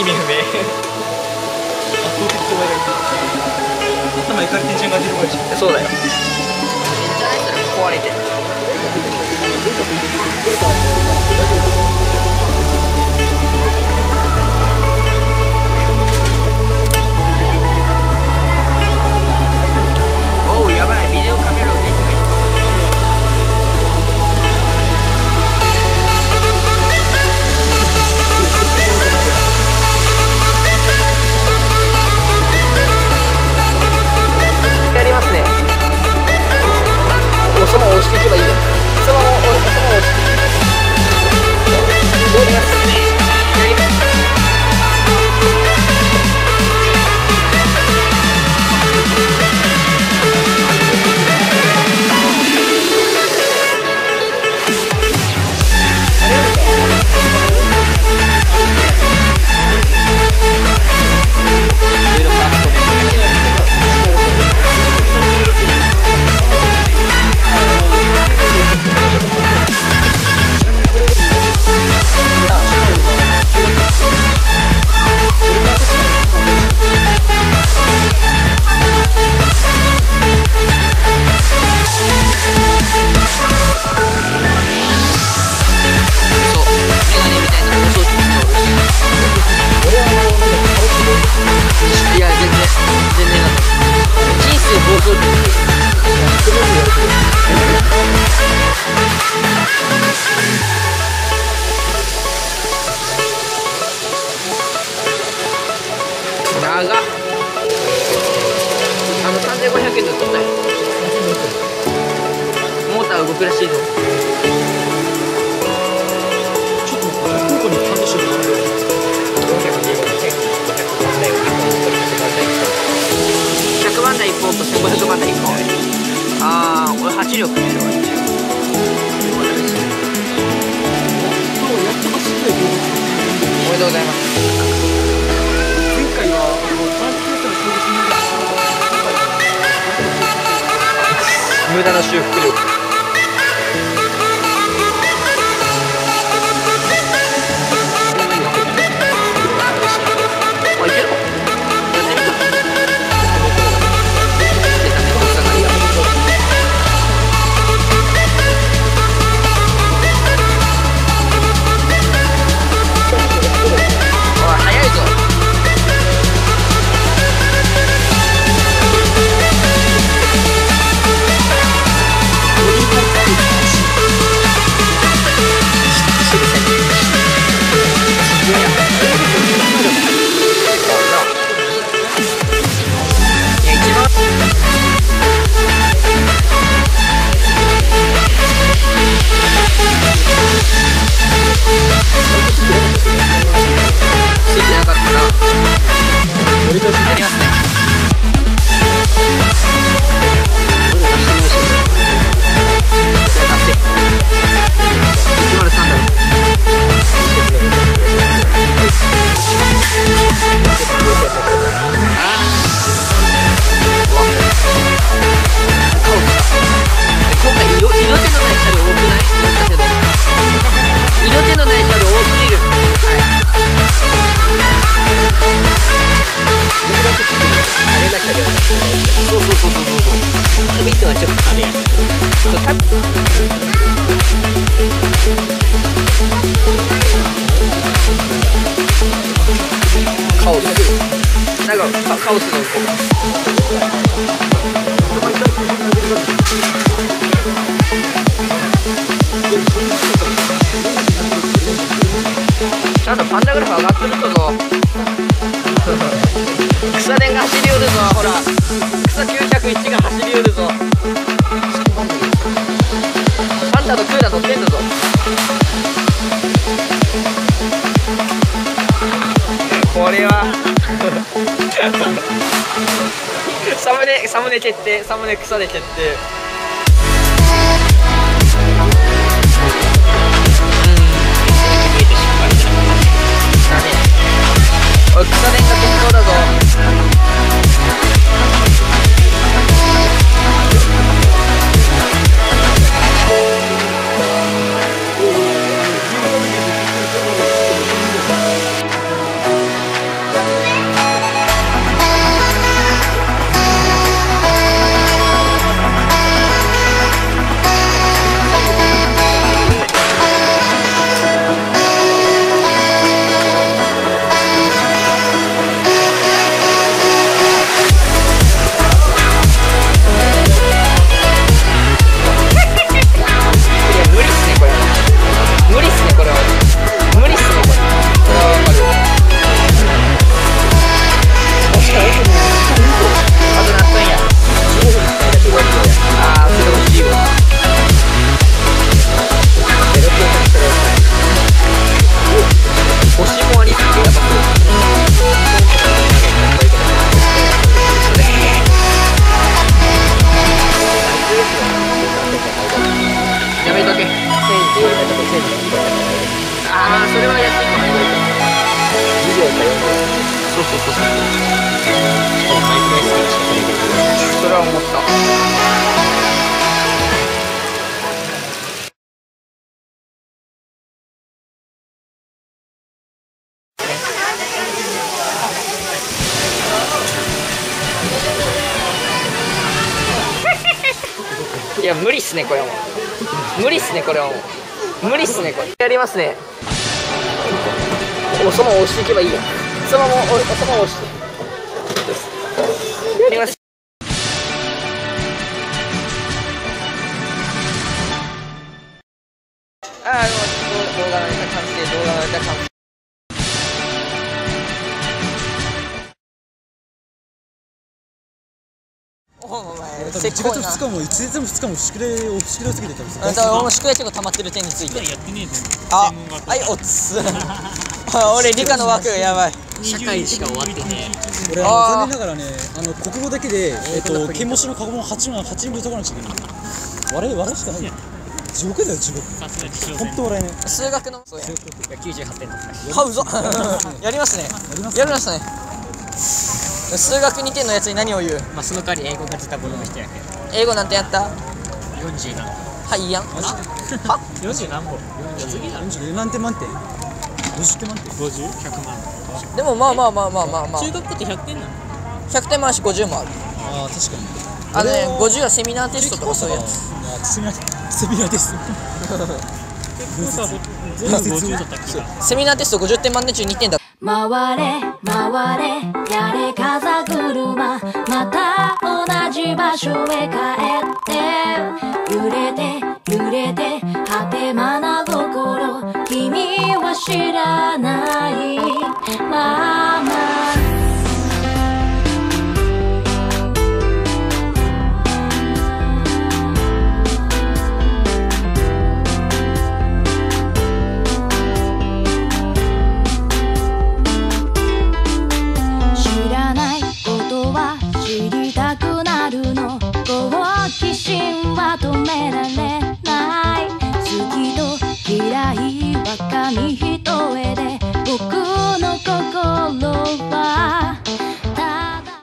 意味不明。 圧倒的障害がいる。頭一回転順が出るかもしれない。 そうだよ。めっちゃないそれ壊れて。おうやばい、ビデオカメラを電気がいった。やりますね。もうそのまま押していけばいいよ。そのまま押してやります。やります。いや全然なんだ。人生暴走族。長っ。3500円で取ったよ。モーター動くらしいぞ。 ちょっと待って、福岡に感動してるな。 100番台1本と1500番台1本。ああ、俺8両組めるわ。おめでとうございます。 前回はトランスケースの攻撃に無駄な修復力。あ、いけるか。やってみた。おい、早いぞ。ついてなかったな。やりますね。103だろ。今回色気のない車両多くない？だけど色気のない車両多すぎる。あれな車両。そう。旅ってのはちょっとあれや。カオス。なんかカオスの子。ちゃんとパンタグラフ上がってるぞ。草電が走り寄るぞ。ほら草901が走り寄るぞ。パンタとクーラー乗ってんだぞ。これはサムネ決定。サムネ草で決定。おい、草電が適当だぞ。 思った。いや無理っすねこれはもう。無理っすねこれはもう。無理っすねこれ。やりますね。おそばを押していけばいいや。そのままおそばを押してやります。ああ、もう動画のネタ完成、動画のネタ完成。お前 1月2日も1月2日も宿題をすぎてたんだ。俺も宿題結構溜まってる点について。あ、はい、おつ。俺理科の枠やばい。社会しか終わってね。 俺残念ながらね、国語だけで検問書の過去問8人分解かなくちゃいけない。笑いしかないよ。地獄だよ地獄。本当笑えない。 数学の98点だった。はうぞ。やりますね。やりますね。数学2点のやつに何を言う？ まあその代わり英語が出たボロの人やけど。 英語なんてやった？ 40何はい、いいやん。は 40何本 40何点満点50点満点 50、100万。 でもまあまあまあまあまあまあ中学って100点なの ？100点もあるし50もある。 ああ確かに。 50はセミナーテストとかそういうやつ。 セミナーテスト結構さ、全部50だったっけ？ セミナーテスト50点満点中2点だ。 回れ回れやれ風車、また同じ場所へ帰って、揺れて揺れて果てまな心、君は知らない。